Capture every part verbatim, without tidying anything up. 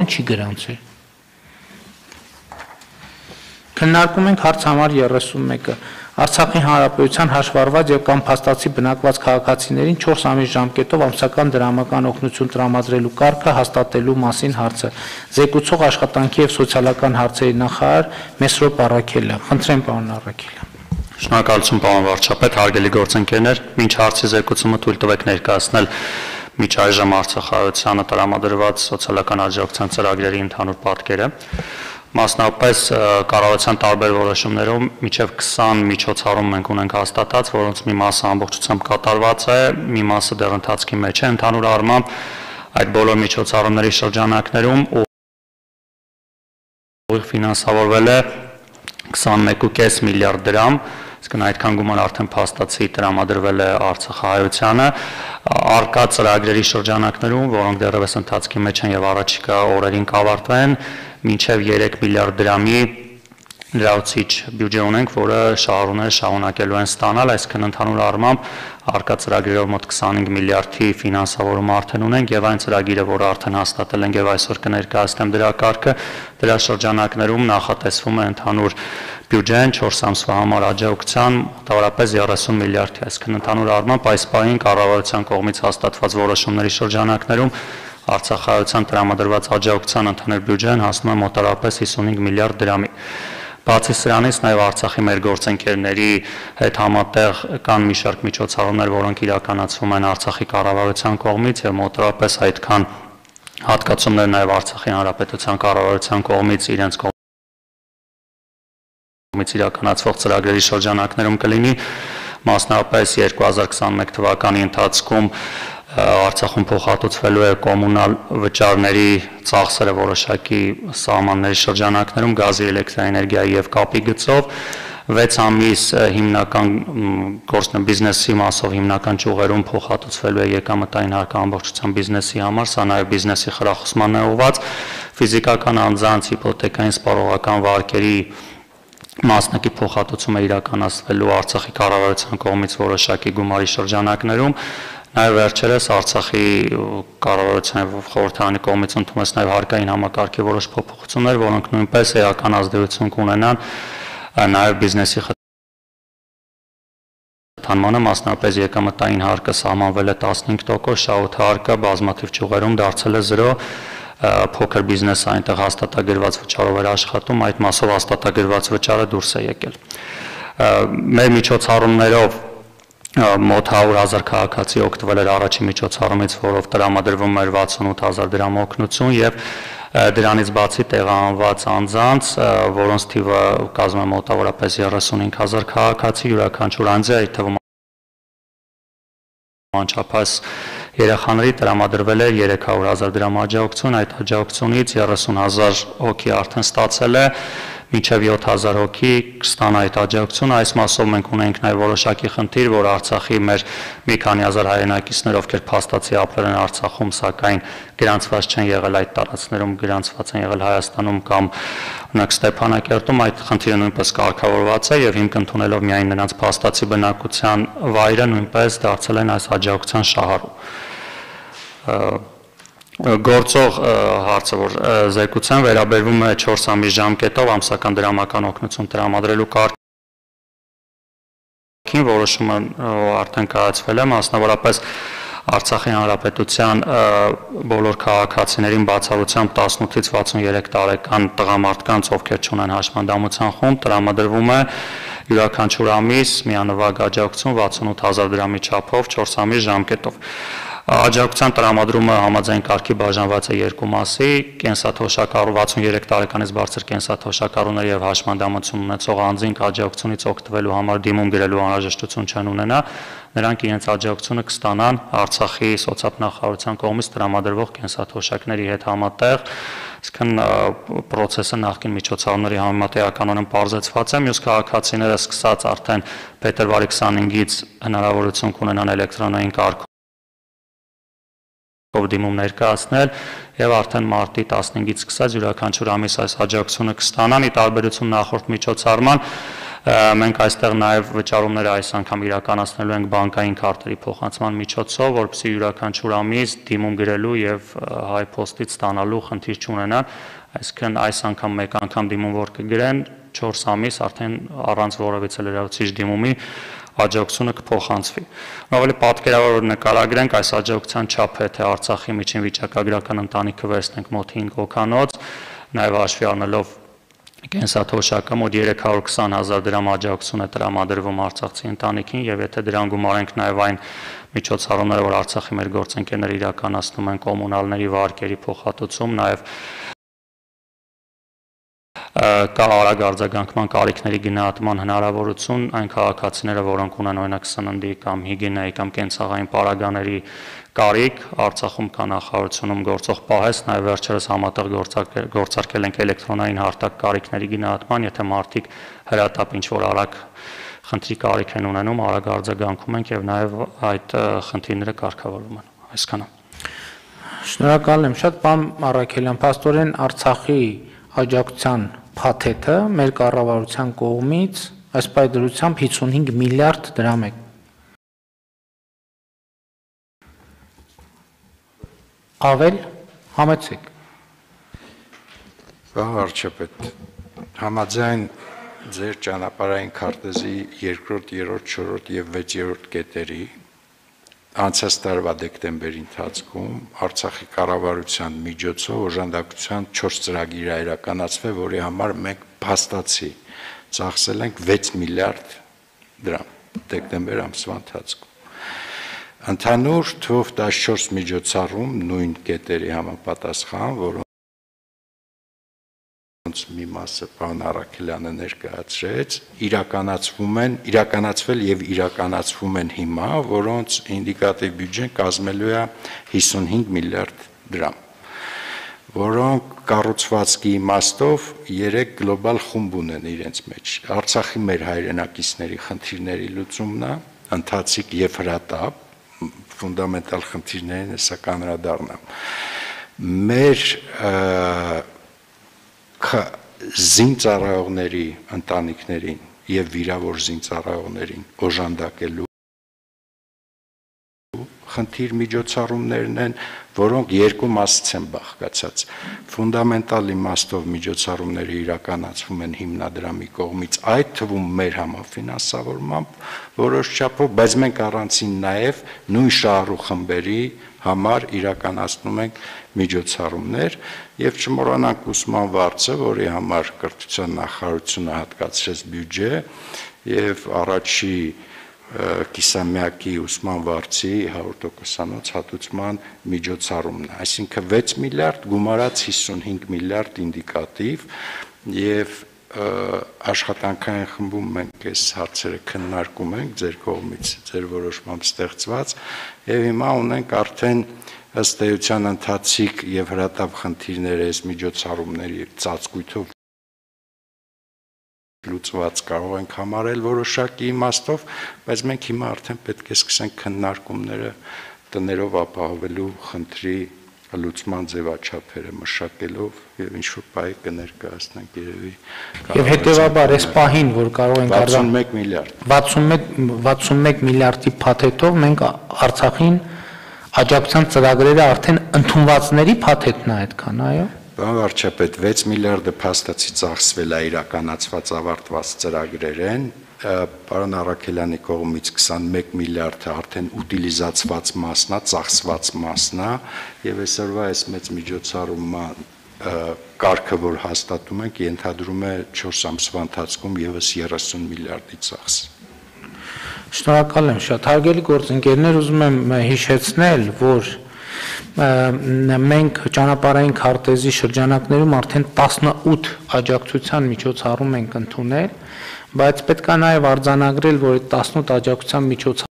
բան չի գրանցել։ Քննարկում ենք հարց համար երեսունմեկը։ Արցախի հանրապետության հաշվառված եւ կամ փաստացի բնակված քաղաքացիներին չորս ամիս ժամկետով ամսական դրամական օգնություն տրամադրելու կարգը հաստատելու մասին հարցը։ Զեկուցող աշխատանքի եւ սոցիալական հարցերի նախարար Մեսրոպ Առաքելը։ Խնդրեմ, պարոն Առաքելը։ Շնորհակալություն, պարոն վարչապետ, հարգելի գործընկերներ, մինչ հարցի զեկուցումը թույլ տվեք ներկայացնել միջ այժմ Արցախայությանը տրամադրված սոցիալական աջակցության ծրագրերի ընդհանուր պատկերը։ Մասնավորապես կառավարության տարբեր որոշումներով մինչև քսան միջոցառում մենք ունենք հաստատած, որոնց մի մասը ամբողջությամբ կատարված է, մի մասը դեռ ընթացքի մեջ է, ընդհանուր առմամբ այդ բոլոր միջոցառումների շրջանակներում ուղիղ ֆինանսավորվել է քսանմեկ կόμμα պենս միլիարդ դրամ, իսկ այդքան գումար արդեն փաստացի տրամադրվել է Արցախայությանը, արկա ծրագրերի շրջանակներում, որոնք դեռևս ընթացքի մեջ են եւ առաջիկա օրերին կավարտվեն, մինչև երեք միլիարդ դրամի լրացուցիչ բյուջե ունենք, որը շահառուները շարունակելու են ստանալ, այսինքն ընդհանուր առմամբ արկա ծրագրերով մոտ քսանհինգ միլիարդի ֆինանսավորում արդեն ունենք եւ այն ծրագիրը, որը արդեն հաստատել ենք եւ այսօր կներկայացնեմ դրա կարգը, դրա շրջանակներում նախատեսվում է ընդհանուր բյուջեն չորս ամսվա համար աջակցության մոտավորապես երեսուն միլիարդի, այսինքն ընդհանուր առմամբ այս պահին կառավարության կողմից հաստատված որոշումների շրջանակներում Արցախայության տրամադրված աջակցության ընդհանուր բյուջեն հասնում է մոտավորապես հիսունհինգ միլիարդ դրամի։ Բացի սրանից նաև Արցախի մեր գործընկերների հետ համատեղ կան մի շարք միջոցառումներ, որոնք իրականացվում են Արցախի կառավարության կողմից եւ մոտավորապես այդքան հատկացումներ նաև Արցախի հանրապետության կառավարության կողմից իրենց կողմից իրականացվող ծրագրերի շրջանակներում կլինի, մասնավորապես երկու հազար քսանմեկ թվականի ընթացքում Արցախում փոխհատուցվելու է կոմունալ վճարների ծախսերը որոշակի սահմանների շրջանակներում գազի, էլեկտրաէներգիայի եւ կապի գծով, վեց ամիս հիմնական գործն բիզնեսի մասով հիմնական ճյուղերում փոխհատուցվելու է եկամտային հարկը ամբողջությամբ բիզնեսի համար, սա նաեւ բիզնեսի խրախուսման է ուղղված, ֆիզիկական անձանց հիպոթեկային սպառողական վարկերի մասնակի փոխհատուցումը իրականացվելու Արցախի կառավարության կողմից որոշակի գումարի շրջանակներում, նաև վերջերս Արցախի կառավարության խորհրդարանի կողմից ընդունված նաև հարկային համակարգի որոշ փոփոխություններ, որոնք նույնպես էական ազդեցություն կունենան նաև բիզնեսի խթանմանը, մասնավորապես եկամտային հարկը սահմանվել է տասնհինգ տոկոս, շահութ հարկը բազմաթիվ ճյուղերում դարձել է զրո, փոքր բիզնեսը այնտեղ հաստատագրված վճարով էր աշխատում, այդ մասով հաստատագրված վճարը դուրս է եկել։ Մեր միջոցառումներով մոտ հարյուր հազար քաղաքացի օգտվել էր առաջին միջոցառումից, որով տրամադրվում էր վաթսունութ հազար դրամ օգնություն եւ դրանից բացի տեղահանված անձանց, որոնց թիվը կազմում է մոտավորապես երեսունհինգ հազար քաղաքացի, յուրաքանչյուր անձի, այդ թվում անչափահաս երեխաների տրամադրվել էր երեք հարյուր հազար դրամ աջակցություն, այդ աջակցությունից երեսուն հազար հոգի արդեն ստացել է, մինչև յոթ հազար հոգի կստանա այդ աջակցությունը, այս մասով մենք ունենք նաև որոշակի խնդիր, որ Արցախի մեր մի քանի հազար հայրենակիցներ, ովքեր փաստացի ապրել են Արցախում, սակայն գրանցված չեն եղել այդ տարածքներում, գրանցված են եղել Հայաստանում կամ օրինակ Ստեփանակերտում, այդ խնդիրը նույնպես կարգավորված է եւ հիմք ընդունելով միայն նրանց փաստացի բնակության վայրը նույնպես դարձել են այս աջակցության շահառու։ Գործող հարցը, որ զեկուցեմ, վերաբերվում է չորս ամիս ժամկետով ամսական դրամական օգնություն տրամադրելու կարգին, որոշումը արդեն կայացվել է, մասնավորապես Արցախի հանրապետության բոլոր քաղաքացիներին բացառությամբ տասնութից վաթսուներեք տարեկան տղամարդկանց, ովքեր չունեն հաշմանդամության խումբ, տրամադրվում է յուրաքանչյուր ամիս միանվագ աջակցություն վաթսունութ հազար դրամի չափով չորս ամիս ժամկետով։ Աջակցության տրամադրումը համաձայն կարգի բաժանված է երկու մասի, կենսաթոշակառու վաթսուներեք տարեկանից բարձր կենսաթոշակառուներ եւ հաշմանդամություն ունեցող անձինք աջակցությունից օգտվելու համար դիմում գրելու անհրաժեշտություն չեն ունենա, նրանք իրենց աջակցությունը կստանան Արցախի սոցիալնախարարության կողմից տրամադրվող կենսաթոշակների հետ համատեղ, այսինքն process-ը նախկին միջոցառումների համեմատ էականորեն պարզեցված է, մյուս քաղաքացիները սկսած արդեն փետրվարի քսանհինգից հնարավորություն կունենան էլեկտրոնային կարգով դիմում ներկայացնել եւ արդեն մարտի տասնհինգից սկսած յուրաքանչյուր ամիս այս աջակցությունը կստանան, ի տարբերություն նախորդ միջոցառման, Մենք այստեղ նաև վճարումները այս անգամ իրականացնելու ենք բանկային քարտերի փոխանցման միջոցով, որպեսզի յուրաքանչյուր ամիս դիմում գրելու եւ հայ փոստից ստանալու խնդիր չունենան, այսինքն այս անգամ մեկ անգամ դիմում որ կգրեն չորս ամիս արդեն առանց որևիցե լրացուցիչ դիմումի աջակցությունը կփոխանցվի։ Ավելի պատկերավոր նկարագրենք այս աջակցության չափը, թե Արցախի միջին վիճակագրական ընտանիքը վերցնենք մոտ հինգ հոգանոց, նաև հաշվի առնելով կենսաթոշակը մոտ երեք հարյուր քսան հազար դրամ աջակցություն է տրամադրվում արցախցի ընտանիքին, եւ եթե դրան գումարենք նաև այն միջոցառումները, որ Արցախի մեր գործընկերները իրականացնում են կոմունալների վարկերի փոխհատուցում, նաև կա արագ արձագանքման կարիքների գնահատման հնարավորություն այն քաղաքացիները, որոնք ունեն օրինակ սննդի կամ հիգիենայի կամ կենցաղային պարագաների կարիք, Արցախում կա նախարարությունում գործող պահեստ, նաև վերջերս համատեղ գործարկել ենք էլեկտրոնային հարթակ կարիքների գնահատման, եթե մարդիկ հրատապ ինչ-որ արագ խնդրի կարիք են ունենում, արագ արձագանքում ենք եւ նաև այդ խնդիրները կարգավորվում են։ Այսքանը։ Շնորհակալ եմ շատ, պարոն Առաքելյան, փաստորեն Արցախի աջակցության փաթեթը մեր կառավարության կողմից այս պայդրությամբ հիսունհինգ միլիարդ դրամ է։ Ավել համեցեք։ Պարոն վարչապետ, համաձայն ձեր ճանապարհային քարտեզի երկրորդ, երրորդ, չորրորդ եւ վեցերորդ կետերի անցած տարվա դեկտեմբերի ընթացքում Արցախի կառավարության միջոցով օժանդակության չորս ծրագիր է իրականացվել, որի համար մենք փաստացի ծախսել ենք վեց միլիարդ դրամ դեկտեմբեր ամսվա ընթացքում։ Ընդհանուր թվով տասնչորս միջոցառում նույն կետերի համապատասխան, որոնց մի մասը պարոն Առաքելյանը ներկայացրեց, իրականացվում են, իրականացվել եւ իրականացվում են հիմա, որոնց ինդիկատիվ բյուջեն կազմելու է հիսունհինգ միլիարդ դրամ, որոնք կառուցվածքի իմաստով երեք գլոբալ խումբ ունեն իրենց մեջ։ Արցախի մեր հայրենակիցների խնդիրների լուծումն է, ընթացիկ եւ հրատապ, ֆունդամենտալ խնդիրներին հեսա կանրադառնամ։ Մեր զինծառայողների ընտանիքներին եւ վիրավոր զինծառայողներին օժանդակելու խնդիր միջոցառումներն են, որոնք երկու մասից են բաղկացած։ Ֆունդամենտալ իմաստով միջոցառումները իրականացվում են հիմնադրամի կողմից, այդ թվում մեր համաֆինանսավորմամբ որոշ չափով, բայց մենք առանցին նաեւ նույն շահառու խմբերի համար իրականացնում ենք միջոցառումներ եւ չմոռանանք ուսման վարձը, որի համար կրթության նախարարությունը հատկացրեց բյուջե եւ առաջի կիսամյակի ուսման վարձի հարյուր տոկոսանոց հատուցման միջոցառումն է, այսինքն վեց միլիարդ գումարած հիսունհինգ միլիարդ ինդիկատիվ եւ աշխատանքային խմբում մենք այս հարցերը քննարկում ենք ձեր կողմից, ձեր որոշմամբ ստեղծված եւ հիմա ունենք արդեն ըստ էության ընթացիկ եւ հրատապ խնդիրները այս միջոցառումների ծածկույթով լուծված կարող ենք համարել որոշակի իմաստով, բայց մենք հիմա արդեն պետք է սկսենք քննարկումները տներով ապահովելու խնդրի լուծման ձևաչափերը մշակելով եւ ինչ որ բայ կներկայացնենք երևի։ Եվ հետեւաբար այս պահին, որ կարող ենք վաթսունմեկ միլիարդ վաթսունմեկ միլիարդի փաթեթով մենք Արցախին աջակցության ծրագրերը արդեն ընդունվածների փաթեթն է այդքան, այո։ Պարոն վարչապետ, վեց միլիարդը փաստացի ծախսվել է իրականացված ավարտված ծրագրեր են, պարոն Առաքելյանի կողմից քսանմեկ միլիարդը արդեն ուտիլիզացված մասն է, ծախսված մասն է, եւ այսօրվա այս մեծ միջոցառման կարգը, որ հաստատում ենք, ենթադրում է չորս ամսվա ընթացքում եւս երեսուն միլիարդի ծախս։ Շնորհակալ եմ շատ։ Հարգելի գործընկերներ, ուզում եմ հիշեցնել, որ մենք ճանապարհային քարտեզի շրջանակներում արդեն տասնութ աջակցության միջոցառում ենք ընդունել, բայց պետք է նաև արձանագրել, որ այդ տասնութ աջակցության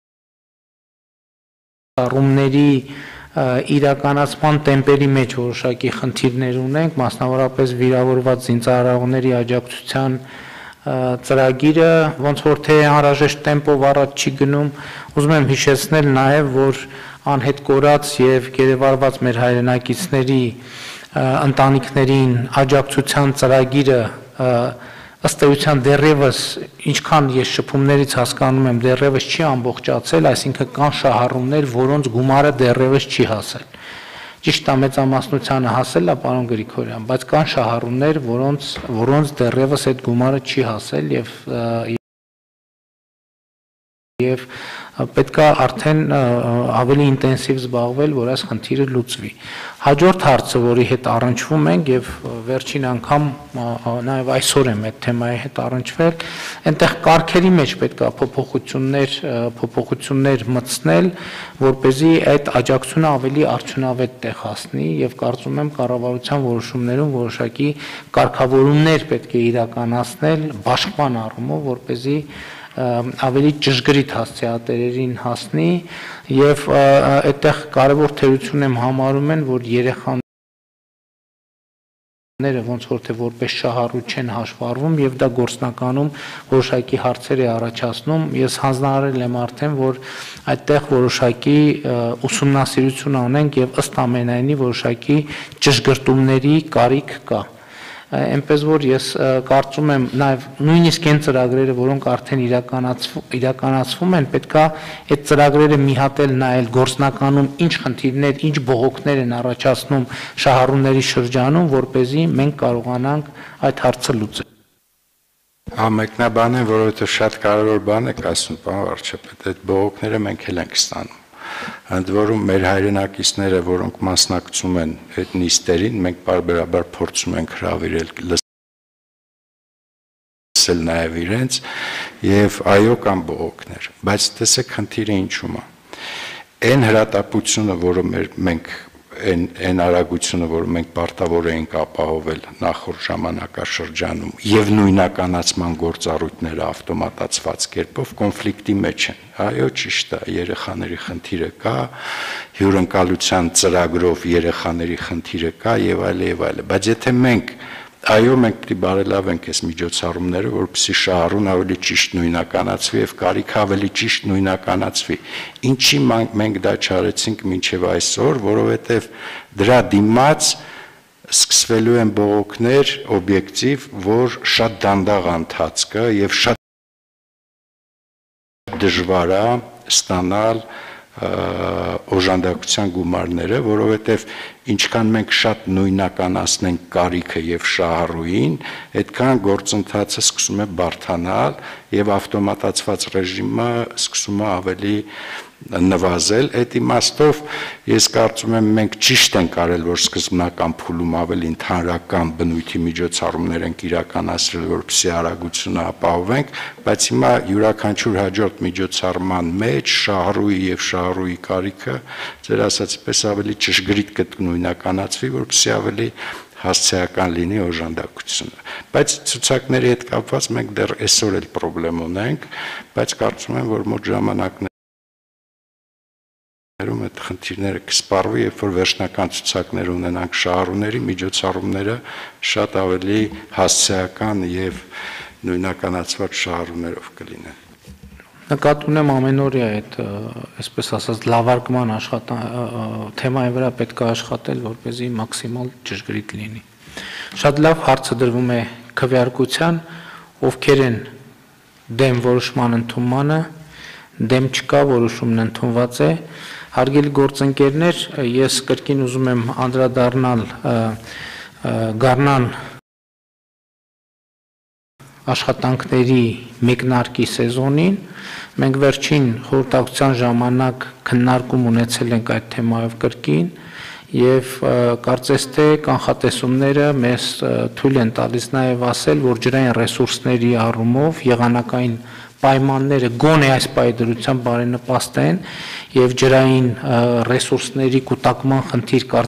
միջոցառումների իրականացման տեմպերի մեջ որոշակի խնդիրներ ունենք, մասնավորապես վիրավորված զինծառայողների աջակցության ծրագիրը ոնց որ թե անհրաժեշտ տեմպով առաջ չի գնում, ուզում եմ հիշեցնել նաև, որ անհետ կորած եւ գերեվարված մեր հայրենակիցների ընտանիքներին աջակցության ծրագիրը ըստ էության դեռևս ինչքան ես շփումներից հասկանում եմ, դեռևս չի ամբողջացել, այսինքն կան շահառուներ, որոնց գումարը դեռևս չի հասել։ Ճիշտ է, մեծամասնությանը հասել է, պարոն Գրիգորյան, բայց կան շահառուներ, որոնց որոնց դեռևս այդ գումարը չի հասել եւ եւ պետք է արդեն ավելի ինտենսիվ զբաղվել, որ այս խնդիրը լուծվի։ Հաջորդ հարցը, որի հետ առնչվում ենք եւ վերջին անգամ նաեւ այսօր եմ այդ թեմայի հետ առնչվել, այնտեղ կարգերի մեջ պետք է փոփոխություններ փոփոխություններ մտցնել, որ เป զի այդ աջակցությունը ավելի արդյունավետ տեղ հասնի եւ կարծում եմ կառավարության որոշումներում որոշակի կարգավորումներ պետք է իրականացնել բաշխման առումով, որ เป զի ավելի ճշգրիտ հասցեատերերին հասնի եւ այդտեղ կարևոր թերություն եմ համարում են, որ երեխաները ոնց որ թե որպես շահառու չեն հաշվառվում եւ դա գործնականում որոշակի հարցեր է առաջացնում։ Ես հանձնարարել եմ արդեն, որ այդտեղ որոշակի ուսումնասիրություն անենք եւ ըստ ամենայնի որոշակի ճշգրտումների կարիք կա։ Այնպես որ ես կարծում եմ նաև նույնիսկ այն ծրագրերը, որոնք արդեն իրականացվում են, պետքա այդ ծրագրերը մի հատ էլ նայել գործնականում ինչ խնդիրներ, ինչ բողոքներ են առաջացնում շահառուների շրջանում, որ เป զի մենք կարողանանք այդ հարցը լուծել։ Ամենաբանը, որովհետև շատ կարևոր բան եք ասում, պարոն վարչապետ, այդ բողոքները մենք էլ ենք ստանում։ Ընդ որում մեր հայրենակիցները, որոնք մասնակցում են այդ նիստերին, մենք բարբերաբար փորձում ենք հրավիրել լսել նաև իրենց եւ այո կան բողոքներ, բայց տեսեք խնդիրը ինչու՞մ է։ Այն հրատապությունը, որը մենք այն այն արագությունը, որ մենք պարտավոր էինք ապահովել նախորդ ժամանակաշրջանում եւ նույնականացման գործառույթները ավտոմատացված կերպով կոնֆլիկտի մեջ են։ Այո, ճիշտ է, երեխաների խնդիրը կա, հյուրընկալության ծրագրով երեխաների խնդիրը կա եւ այլ եւ այլ, բայց եթե մենք այո, մենք պետք է բարելավենք այս միջոցառումները, որպեսզի շահառուն ավելի ճիշտ նույնականացվի եւ կարիքը ավելի ճիշտ նույնականացվի։ Ինչի մենք դա չարեցինք մինչեւ այսօր, որովհետեւ դրա դիմաց սկսվելու են բողոքներ օբյեկտիվ, որ շատ դանդաղ ընթացքը եւ շատ դժվար է ստանալ օժանդակության գումարները, որովհետև ինչքան մենք շատ նույնականացնենք կարիքը եւ շահառուին, այդքան գործընթացը սկսում է բարդանալ եւ ավտոմատացված ռեժիմը սկսում է ավելի նվազել։ Այդ իմաստով ես կարծում եմ մենք ճիշտ ենք արել, որ սկզբնական փուլում ավելի ընդհանրական բնույթի միջոցառումներ ենք իրականացրել, որպեսզի արագությունը ապահովենք, բայց հիմա յուրաքանչյուր հաջորդ միջոցառման մեջ շահառուի եւ շահառուի կարիքը ձեր ասածի պես ավելի ճշգրիտ կնույնականացվի, որպեսզի ավելի հասցեական լինի օժանդակությունը։ Բայց ցուցակների հետ կապված մենք դեռ այսօր էլ խնդրեմ ունենք, բայց կարծում եմ, որ մոտ ժամանակներ այդ խնդիրները կսպառվի, երբ որ վերջնական ցուցակներ ունենանք շահառուների, միջոցառումները շատ ավելի հասցեական եւ նույնականացված շահառուներով կլինեն։ Նկատի ունեմ ամենօրյա այդ, այսպես ասած, լավարկման թեմայի վրա պետք է աշխատել, որպեսզի մաքսիմալ ճշգրիտ լինի։ Շատ լավ հարցը դրվում է քվեարկության, ովքեր են դեմ որոշման ընդունմանը, դեմ չկա, որոշումն ընդունված է։ Հարգելի գործընկերներ, ես կրկին ուզում եմ անդրադառնալ Գառնան աշխատանքների մեկնարկի սեզոնին։ Մենք վերջին խորհրդակցության ժամանակ քննարկում ունեցել ենք այդ թեմայով կրկին եւ կարծես թե կանխատեսումները մեզ թույլ են տալիս նաեւ ասել, որ ջրային ռեսուրսների առումով եղանակային պայմանները գոնե այս պայդրությամբ բարենպաստ են եւ ջրային ռեսուրսների կուտակման խնդիր